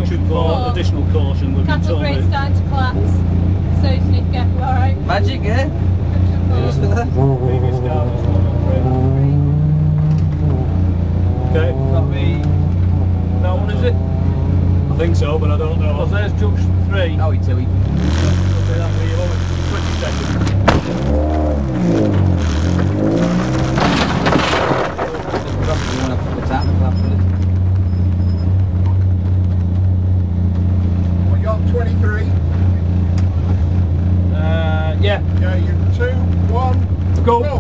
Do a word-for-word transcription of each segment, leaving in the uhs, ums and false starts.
should for additional caution. We've been Cattle told grade's it. starting to collapse, so you need to be careful, alright? Magic, eh? Previous car was one oh three. Okay, That'll be that one, is it? I think so, but I don't know. Well, there's junction three. Oh, it's two. Okay, that'll be over twenty seconds. Well, you're twenty-three. Uh, yeah. Yeah, you two, one, Go. go.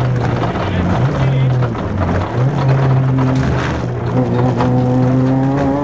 Thank you.